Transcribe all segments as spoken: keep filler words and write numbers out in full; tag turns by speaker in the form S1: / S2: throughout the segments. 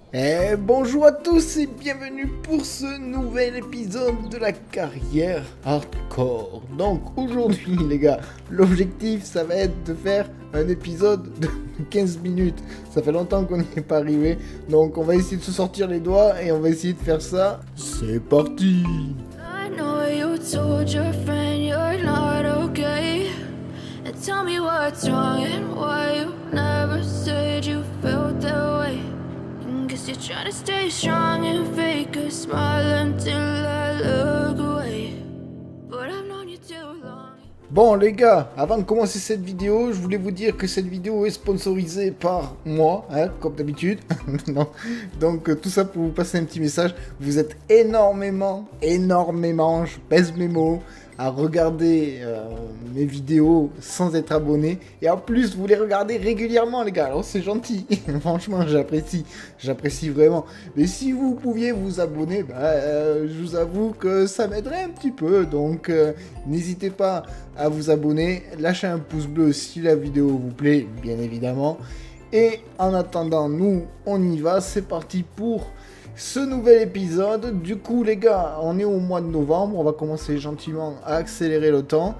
S1: Et bonjour à tous et bienvenue pour ce nouvel épisode de la carrière hardcore. Donc aujourd'hui les gars, l'objectif ça va être de faire un épisode de quinze minutes. Ça fait longtemps qu'on n'y est pas arrivé, donc on va essayer de se sortir les doigts et on va essayer de faire ça. C'est parti.
S2: I know you told your friend you're not okay. And tell me what's wrong and why you never said you felt that way. Guess you're trying to stay strong and fake a smile until I look away. But I've known you too long.
S1: Bon les gars, avant de commencer cette vidéo, je voulais vous dire que cette vidéo est sponsorisée par moi, hein, comme d'habitude. Non. Donc euh, tout ça pour vous passer un petit message. Vous êtes énormément, énormément, je pèse mes mots, à regarder euh, mes vidéos sans être abonné. Et en plus, vous les regardez régulièrement les gars. Alors c'est gentil, franchement j'apprécie, j'apprécie vraiment. Mais si vous pouviez vous abonner, bah, euh, je vous avoue que ça m'aiderait un petit peu. Donc euh, n'hésitez pas à vous abonner, lâchez un pouce bleu si la vidéo vous plaît, bien évidemment. Et en attendant, nous, on y va, c'est parti pour ce nouvel épisode. Du coup, les gars, on est au mois de novembre, on va commencer gentiment à accélérer le temps.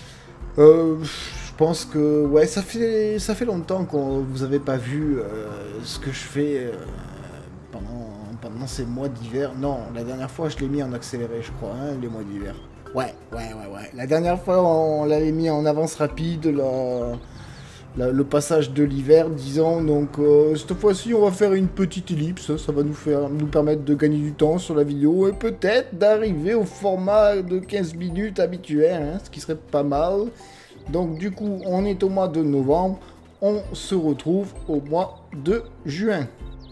S1: Euh, je pense que, ouais, ça fait, ça fait longtemps qu'on vous avez pas vu euh, ce que je fais euh, pendant, pendant ces mois d'hiver. Non, la dernière fois, je l'ai mis en accéléré, je crois, hein, les mois d'hiver. Ouais, ouais, ouais, ouais. La dernière fois, on l'avait mis en avance rapide, la, la, le passage de l'hiver, disons. Donc, euh, cette fois-ci, on va faire une petite ellipse. Ça va nous, faire, nous permettre de gagner du temps sur la vidéo et peut-être d'arriver au format de quinze minutes habituel, hein, ce qui serait pas mal. Donc, du coup, on est au mois de novembre. On se retrouve au mois de juin.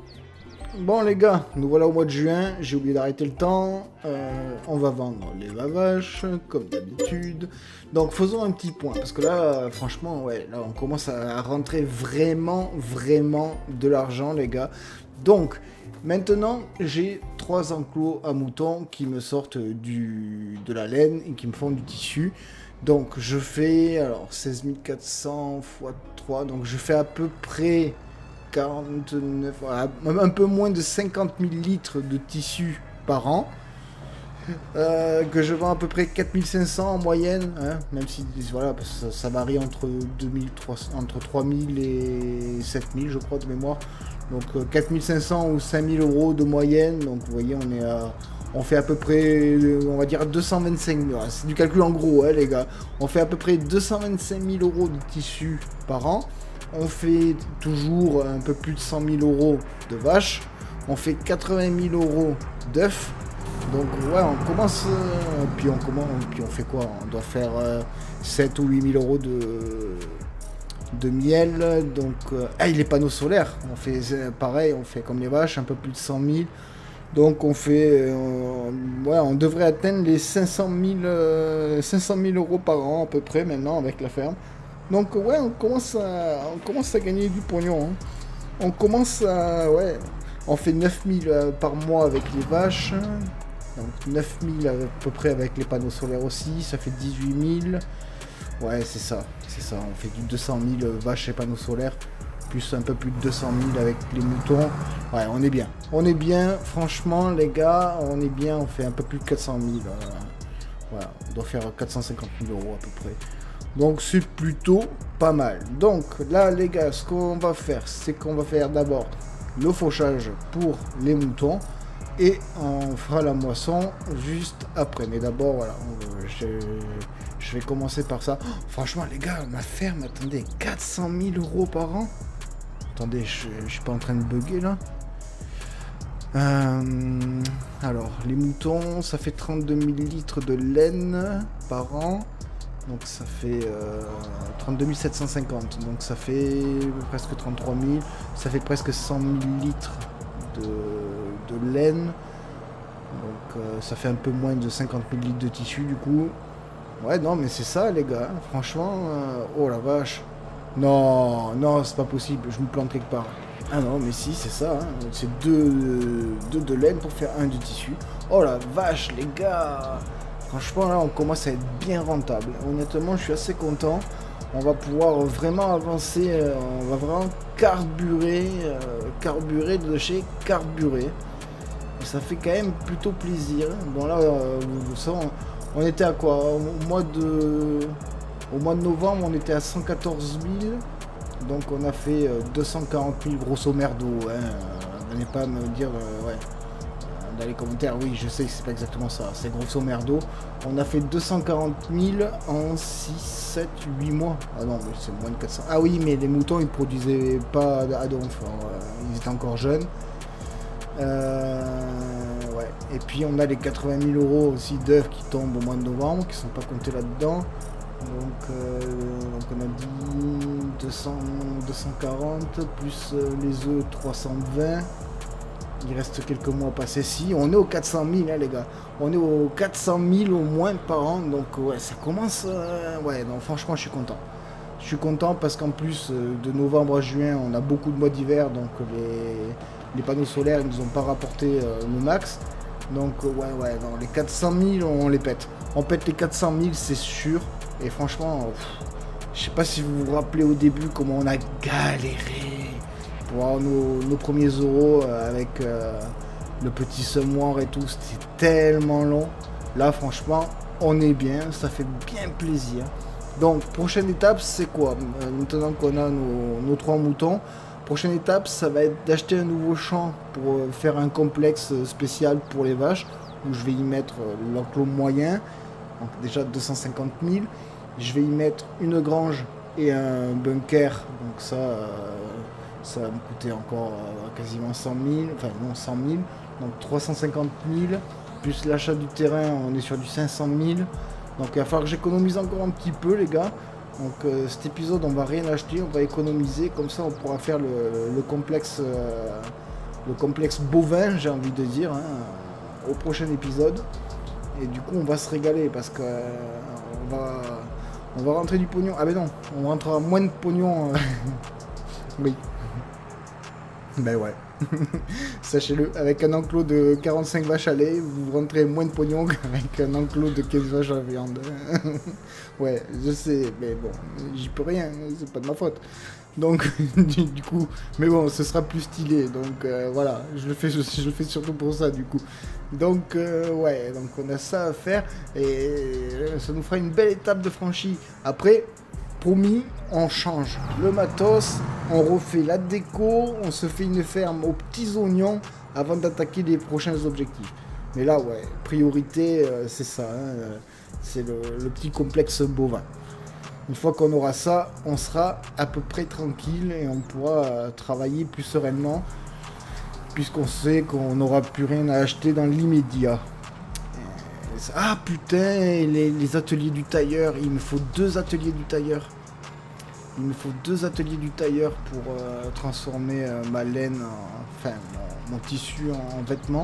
S1: Bon les gars, nous voilà au mois de juin, j'ai oublié d'arrêter le temps, euh, on va vendre les vaches, comme d'habitude. Donc faisons un petit point, parce que là, franchement, ouais, là on commence à rentrer vraiment, vraiment de l'argent les gars. Donc, maintenant, j'ai trois enclos à moutons qui me sortent du, de la laine et qui me font du tissu. Donc je fais, alors, seize mille quatre cents fois trois, donc je fais à peu près quarante-neuf, voilà, un peu moins de cinquante mille litres de tissu par an, euh, que je vends à peu près quatre mille cinq cents en moyenne, hein, même si voilà, ça, ça varie entre, deux mille trois cents, entre trois mille et sept mille je crois de mémoire, donc euh, quatre mille cinq cents ou cinq mille euros de moyenne, donc vous voyez on est à, on fait à peu près, on va dire deux cent vingt-cinq mille, c'est du calcul en gros hein, les gars, on fait à peu près deux cent vingt-cinq mille euros de tissu par an. On fait toujours un peu plus de cent mille euros de vaches. On fait quatre-vingt mille euros d'œufs. Donc ouais, on commence... Euh, puis, on commence puis on fait quoi? On doit faire euh, sept ou huit mille euros de, de miel. Donc... Euh, ah, les panneaux solaires. On fait euh, pareil, on fait comme les vaches, un peu plus de cent mille. Donc on fait... Euh, ouais, on devrait atteindre les cinq cent mille euros par an à peu près maintenant avec la ferme. Donc ouais, on commence à, on commence à gagner du pognon. Hein. On commence à... Ouais, on fait neuf mille euh, par mois avec les vaches. Donc neuf mille à peu près avec les panneaux solaires aussi. Ça fait dix-huit mille. Ouais, c'est ça. C'est ça. On fait du deux cent mille vaches et panneaux solaires. Plus un peu plus de deux cent mille avec les moutons. Ouais, on est bien. On est bien. Franchement, les gars, on est bien. On fait un peu plus de quatre cent mille. Euh, voilà, on doit faire quatre cent cinquante mille euros à peu près. Donc c'est plutôt pas mal. Donc là les gars, ce qu'on va faire, c'est qu'on va faire d'abord le fauchage pour les moutons. Et on fera la moisson juste après. Mais d'abord, voilà, je, je vais commencer par ça. Oh, franchement les gars, ma ferme, attendez, quatre cent mille euros par an. Attendez, je, je suis pas en train de bugger là. Euh, alors, les moutons, ça fait trente-deux mille litres de laine par an. Donc ça fait euh, trente-deux mille sept cent cinquante, donc ça fait presque trente-trois mille, ça fait presque cent mille litres de, de laine, donc euh, ça fait un peu moins de cinquante mille litres de tissu du coup. Ouais non mais c'est ça les gars, franchement, euh, oh la vache, non, non c'est pas possible, je me plante quelque part. Ah non mais si c'est ça, hein. C'est deux, deux de laine pour faire un de tissu. Oh la vache les gars. Franchement, là, on commence à être bien rentable. Honnêtement, je suis assez content. on va pouvoir vraiment avancer, euh, on va vraiment carburer, euh, carburer de chez carburer. Et ça fait quand même plutôt plaisir. Bon là, euh, ça, on, on était à quoi? Au mois de, au mois de novembre, on était à cent quatorze mille. Donc on a fait euh, deux cent quarante mille grosso merdo. Hein. N'allez pas me dire, euh, ouais. Dans les commentaires, oui, je sais que c'est pas exactement ça, c'est grosso merdo. On a fait deux cent quarante mille en six, sept, huit mois. Ah non, mais c'est moins de quatre cents. Ah oui, mais les moutons, ils produisaient pas à donf. Ils étaient encore jeunes. Euh, ouais. Et puis on a les quatre-vingt mille euros aussi d'œufs qui tombent au mois de novembre, qui sont pas comptés là-dedans. Donc, euh, donc on a dit deux cents, deux cent quarante, plus euh, les œufs trois cent vingt. Il reste quelques mois à passer. Si, on est aux quatre cent mille, hein, les gars. On est aux quatre cent mille au moins par an. Donc, ouais, ça commence... Euh, ouais, non, franchement, je suis content. Je suis content parce qu'en plus, euh, de novembre à juin, on a beaucoup de mois d'hiver. Donc, les, les panneaux solaires, ils nous ont pas rapporté euh, le max. Donc, euh, ouais, ouais, non, les quatre cent mille, on les pète. On pète les quatre cent mille, c'est sûr. Et franchement, pff, je sais pas si vous vous rappelez au début comment on a galéré pour avoir nos, nos premiers euros avec euh, le petit semoir et tout. C'était tellement long. Là, franchement, on est bien. Ça fait bien plaisir. Donc, prochaine étape, c'est quoi? euh, Maintenant qu'on a nos, nos trois moutons, prochaine étape, ça va être d'acheter un nouveau champ pour euh, faire un complexe spécial pour les vaches, où je vais y mettre euh, l'enclos moyen. Donc, déjà deux cent cinquante mille. Je vais y mettre une grange et un bunker. Donc, ça... Euh, ça va me coûter encore euh, quasiment cent mille, enfin non cent mille, donc trois cent cinquante mille, plus l'achat du terrain, on est sur du cinq cent mille, donc il va falloir que j'économise encore un petit peu les gars. Donc euh, cet épisode on va rien acheter, on va économiser, comme ça on pourra faire le, le complexe euh, le complexe bovin, j'ai envie de dire, hein, au prochain épisode. Et du coup on va se régaler parce que euh, on va on va rentrer du pognon. Ah ben non, on rentrera moins de pognon. Euh... oui. Ben ouais, sachez-le, avec un enclos de quarante-cinq vaches à lait, vous rentrez moins de pognon qu'avec un enclos de quinze vaches à viande. Ouais, je sais, mais bon, j'y peux rien, c'est pas de ma faute. Donc, du, du coup, mais bon, ce sera plus stylé, donc euh, voilà, je le, fais, je, je le fais surtout pour ça, du coup. Donc, euh, ouais, donc on a ça à faire, et ça nous fera une belle étape de franchie. Après... promis, on change le matos, on refait la déco, on se fait une ferme aux petits oignons avant d'attaquer les prochains objectifs. Mais là, ouais, priorité, euh, c'est ça, hein, c'est le, le petit complexe bovin. Une fois qu'on aura ça, on sera à peu près tranquille et on pourra euh, travailler plus sereinement, puisqu'on sait qu'on n'aura plus rien à acheter dans l'immédiat. Ah putain, les, les ateliers du tailleur, il me faut deux ateliers du tailleur. Il me faut deux ateliers du tailleur pour euh, transformer euh, ma laine, en, enfin mon, mon tissu en, en vêtements.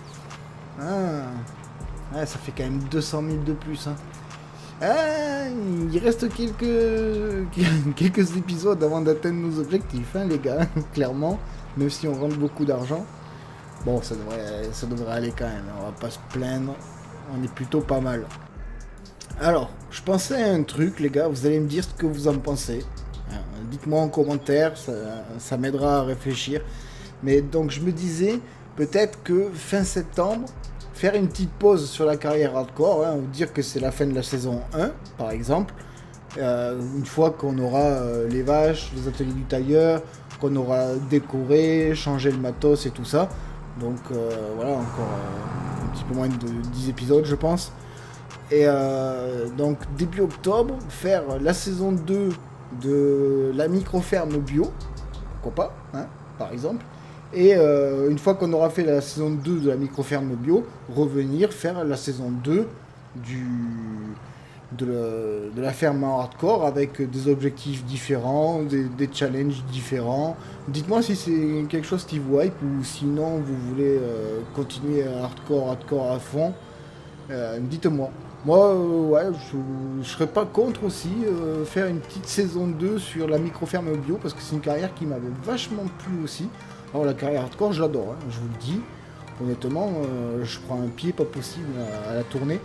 S1: Ah, ouais, ça fait quand même deux cent mille de plus. Hein. Ah, il reste quelques, quelques épisodes avant d'atteindre nos objectifs, hein, les gars, clairement. Même si on rentre beaucoup d'argent. Bon, ça devrait, ça devrait aller quand même, on va pas se plaindre. On est plutôt pas mal. Alors, je pensais à un truc, les gars, vous allez me dire ce que vous en pensez. Dites-moi en commentaire, ça, ça m'aidera à réfléchir. Mais donc, je me disais, peut-être que fin septembre, faire une petite pause sur la carrière hardcore, hein, ou dire que c'est la fin de la saison un, par exemple. Euh, une fois qu'on aura euh, les vaches, les ateliers du tailleur, qu'on aura décoré, changé le matos et tout ça. Donc, euh, voilà, encore... Euh, un petit peu moins de dix épisodes je pense, et euh, donc début octobre faire la saison deux de la micro-ferme bio, pourquoi pas, hein, par exemple, et euh, une fois qu'on aura fait la saison deux de la micro-ferme bio, revenir faire la saison deux du, de, la, de la ferme en hardcore avec des objectifs différents, des, des challenges différents. Dites-moi si c'est quelque chose qui vous hype ou sinon vous voulez euh, continuer à hardcore, hardcore à fond. Euh, dites-moi. Moi, euh, ouais, je, je serais pas contre aussi euh, faire une petite saison deux sur la micro-ferme bio parce que c'est une carrière qui m'avait vachement plu aussi. Alors la carrière hardcore, je l'adore, hein, je vous le dis. Honnêtement, euh, je prends un pied pas possible à, à la tournée.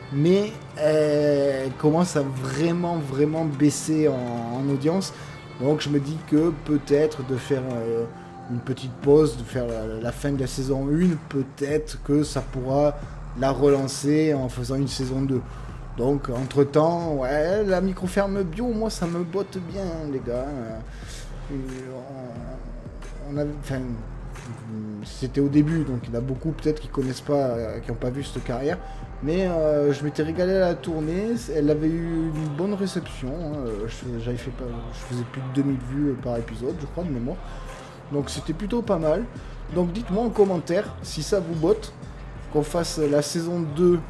S1: mais elle commence à vraiment, vraiment baisser en, en audience. Donc je me dis que peut-être de faire euh, une petite pause, de faire la, la fin de la saison un, peut-être que ça pourra la relancer en faisant une saison deux. Donc entre temps, ouais, la micro-ferme bio, moi ça me botte bien, hein, les gars. Euh, on, on avait, enfin, c'était au début, donc il y en a beaucoup peut-être qui connaissent pas, euh, qui n'ont pas vu cette carrière. Mais euh, je m'étais régalé à la tournée, elle avait eu une bonne réception. Hein. Je, j'avais fait pas, je faisais plus de deux mille vues par épisode, je crois, de mémoire. Donc c'était plutôt pas mal. Donc dites-moi en commentaire si ça vous botte, qu'on fasse la saison deux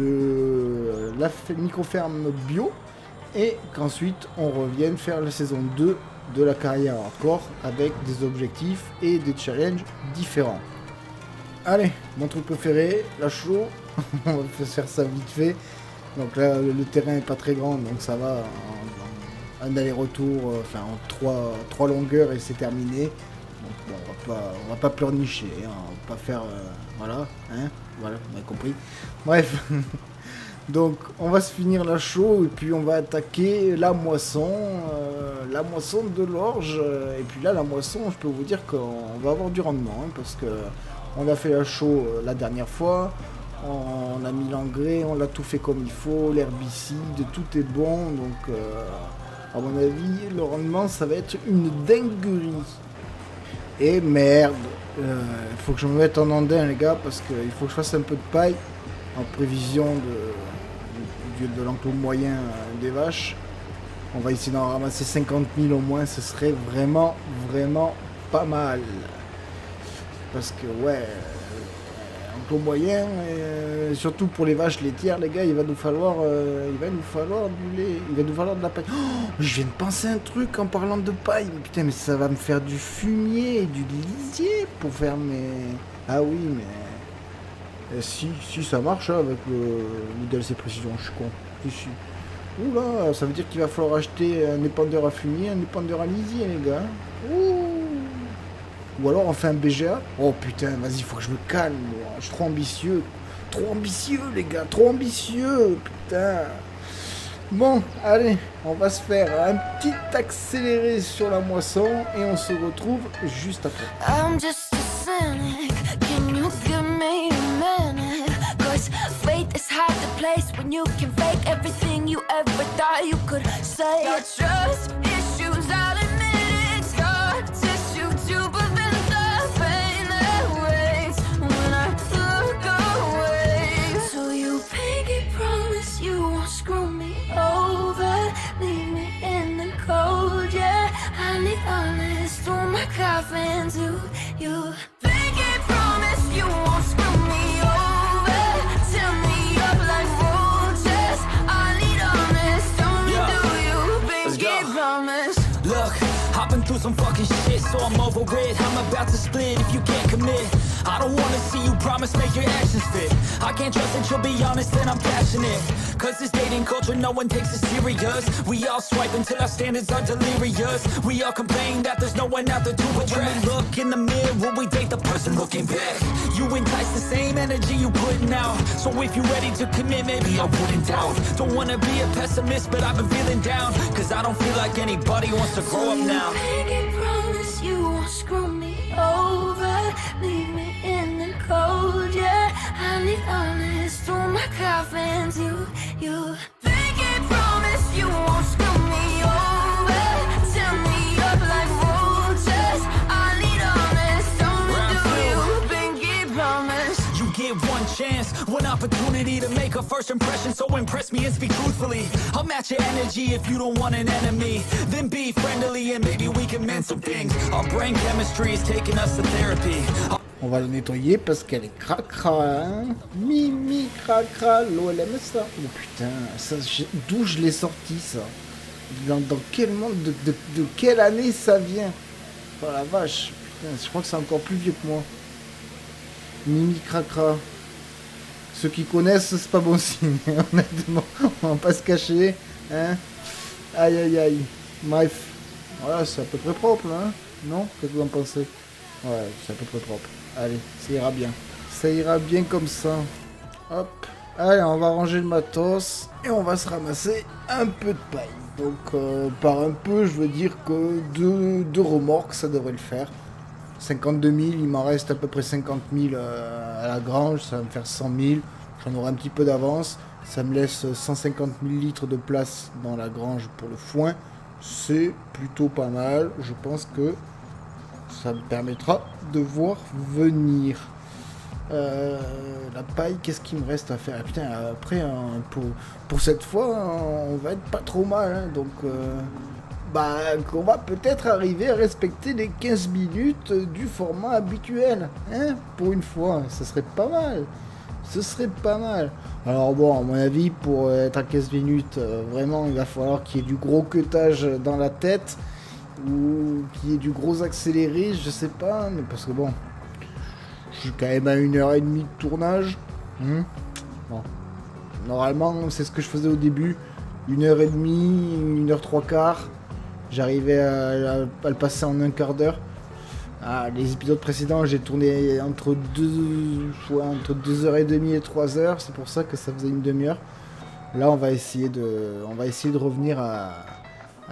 S1: de la micro-ferme bio et qu'ensuite on revienne faire la saison deux de la carrière hardcore avec des objectifs et des challenges différents. Allez, mon truc préféré, la show. On va faire ça vite fait. Donc là, le terrain est pas très grand, donc ça va. En, en, un aller-retour, euh, enfin en trois, trois longueurs et c'est terminé. Donc bon, on va pas, on va pas pleurnicher, hein, on va pas faire, euh, voilà, hein, voilà, vous avez compris. Bref. Donc on va se finir la show et puis on va attaquer la moisson, euh, la moisson de l'orge. Et puis là, la moisson, je peux vous dire qu'on va avoir du rendement, hein, parce que on a fait la show euh, la dernière fois. On a mis l'engrais, on l'a tout fait comme il faut, l'herbicide, tout est bon, donc euh, à mon avis, le rendement, ça va être une dinguerie. Et merde, il euh, faut que je me mette en andin, les gars, parce qu'il faut que je fasse un peu de paille en prévision de, de, de l'enclos moyen des vaches. On va essayer d'en ramasser cinquante mille au moins, ce serait vraiment, vraiment pas mal. Parce que, ouais... au moyen, euh, surtout pour les vaches laitières, les gars, il va nous falloir, euh, il va nous falloir du lait, il va nous falloir de la paille. Oh, je viens de penser un truc en parlant de paille, mais putain, mais ça va me faire du fumier et du lisier pour faire mes... Ah oui, mais... Euh, si, si ça marche, hein, avec le, le D L C précision, je suis con. Si, si. Oula, ça veut dire qu'il va falloir acheter un épandeur à fumier, un épandeur à lisier, les gars. Ouh. Ou alors on fait un B G A. Oh putain, vas-y, faut que je me calme. Moi. Je suis trop ambitieux. Trop ambitieux, les gars. Trop ambitieux. Putain. Bon, allez, on va se faire un petit accéléré sur la moisson et on se retrouve juste après. I'm just a cynic. Can you give me a minute? Cause faith is hard to place when you can fake everything you ever thought you could say. Your trust issues, I'll admit it. Scar tissue to prevent the pain that waits when I look away. So you pinky promise you won't screw me over, leave me in the cold, yeah. I need honest through my coffin to you. Pinky promise you won't screw me over, tell me up like roaches. I need honest, don't me do you. Pinky promise.
S3: Look, I've been through some fucking shit, so I'm over it. I'm about to split if you can't commit. I don't wanna see you promise, make your actions fit. I can't trust that you'll be honest and I'm passionate. Cause this dating culture, no one takes it serious. We all swipe until our standards are delirious. We all complain that there's no one out there to address. When we look in the mirror, we date the person looking back. You entice the same energy you putting out. So if you're ready to commit, maybe I wouldn't doubt. Don't wanna be a pessimist, but I've been feeling down. Cause I don't feel like anybody wants to grow up now.
S2: I promise you won't screw me over, leave me in the cold, yeah. I need honest through my coffin to you. Pinky promise you won't screw me over, tell me up like roaches. I need honest, don't do you. Pinky promise.
S3: You get one chance, one opportunity to make a first impression. So impress me and speak truthfully. I'll match your energy if you don't want an enemy. Then be friendly and maybe we can mend some things. Our brain chemistry is taking us to therapy.
S1: On va le nettoyer parce qu'elle est cracra, hein. Mimi cracra, l'eau elle aime ça. Oh putain, ça, d'où je l'ai sorti ça? Dans, dans quel monde, de, de, de quelle année ça vient? Oh la vache, putain, je crois que c'est encore plus vieux que moi. Mimi cracra. Ceux qui connaissent, c'est pas bon signe, honnêtement. On va pas se cacher, hein. Aïe aïe aïe. Bref, voilà, c'est à peu près propre, hein. Non? Qu'est-ce que vous en pensez? Ouais, c'est à peu près propre. Allez, ça ira bien. Ça ira bien comme ça. Hop, Allez, on va ranger le matos et on va se ramasser un peu de paille. Donc, euh, par un peu, je veux dire que deux, deux remorques, ça devrait le faire. cinquante-deux mille, il m'en reste à peu près cinquante mille euh, à la grange, ça va me faire cent mille. J'en aurai un petit peu d'avance. Ça me laisse cent cinquante mille litres de place dans la grange pour le foin. C'est plutôt pas mal. Je pense que ça me permettra de voir venir. Euh, la paille, qu'est-ce qu'il me reste à faire? Ah, putain, après, hein, pour, pour cette fois, on va être pas trop mal. Hein, donc, euh, bah, qu'on va peut-être arriver à respecter les quinze minutes du format habituel. Hein, pour une fois, ce serait pas mal. Ce serait pas mal. Alors bon, à mon avis, pour être à quinze minutes, euh, vraiment, il va falloir qu'il y ait du gros cutage dans la tête. Ou qu'il y ait du gros accéléré, je sais pas. Mais parce que bon... Je suis quand même à une heure et demie de tournage. Mmh. Bon. Normalement, c'est ce que je faisais au début. Une heure et demie, une heure trois quarts. J'arrivais à, à, à le passer en un quart d'heure. Ah, les épisodes précédents, j'ai tourné entre deux, ouais, entre deux heures et demie et trois heures. C'est pour ça que ça faisait une demi-heure. Là, on va essayer de, on va essayer de revenir à, à,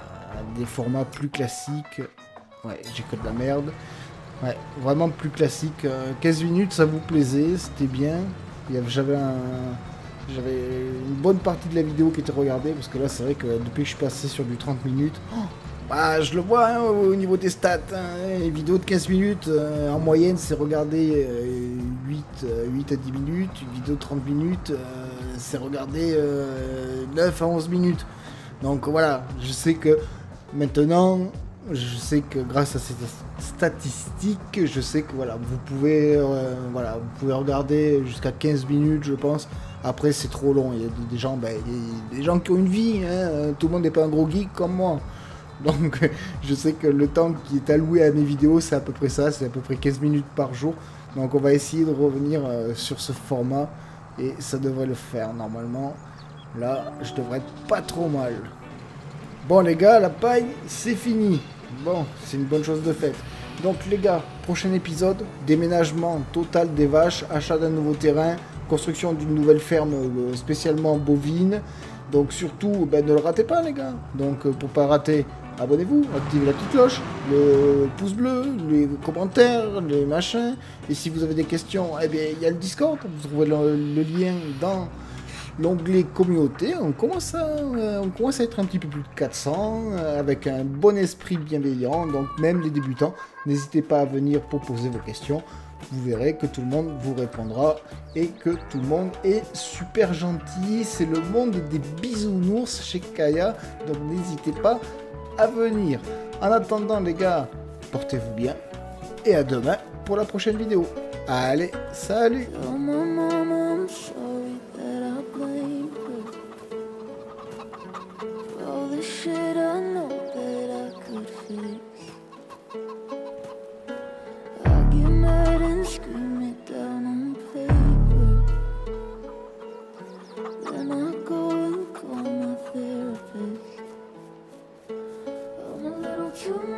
S1: à des formats plus classiques. Ouais, j'ai que de la merde. Ouais, vraiment plus classique. Euh, quinze minutes, ça vous plaisait, c'était bien. J'avais un... J'avais une bonne partie de la vidéo qui était regardée, parce que là, c'est vrai que depuis que je suis passé sur du trente minutes, oh, bah, je le vois hein, au niveau des stats. Hein, les vidéos de quinze minutes, euh, en moyenne, c'est regardé euh, huit à dix minutes. Une vidéo de trente minutes, euh, c'est regardé euh, neuf à onze minutes. Donc voilà, je sais que maintenant... Je sais que grâce à ces statistiques, je sais que voilà, vous pouvez, euh, voilà, vous pouvez regarder jusqu'à quinze minutes, je pense. Après, c'est trop long. Il y a des gens, ben, il y a des gens qui ont une vie. Hein. Tout le monde n'est pas un gros geek comme moi. Donc, je sais que le temps qui est alloué à mes vidéos, c'est à peu près ça. C'est à peu près quinze minutes par jour. Donc, on va essayer de revenir euh, sur ce format. Et ça devrait le faire normalement. Là, je devrais être pas trop mal. Bon, les gars, la paille, c'est fini. Bon, c'est une bonne chose de faite. Donc les gars, prochain épisode, déménagement total des vaches, achat d'un nouveau terrain, construction d'une nouvelle ferme euh, spécialement bovine. Donc surtout, ben, ne le ratez pas les gars. Donc euh, pour pas rater, abonnez-vous, activez la petite cloche, le pouce bleu, les commentaires, les machins. Et si vous avez des questions, eh bien il y a le Discord, vous trouvez le, le lien dans... l'onglet communauté. On commence, à, euh, on commence à être un petit peu plus de quatre cents, euh, avec un bon esprit bienveillant, donc même les débutants, n'hésitez pas à venir pour poser vos questions, vous verrez que tout le monde vous répondra, et que tout le monde est super gentil, c'est le monde des bisounours chez Kaya, donc n'hésitez pas à venir. En attendant les gars, portez-vous bien, et à demain pour la prochaine vidéo. Allez, salut!
S2: Shit I know that I could fix. I get mad and scream it down on paper. Then I go and call my therapist. I'm a little too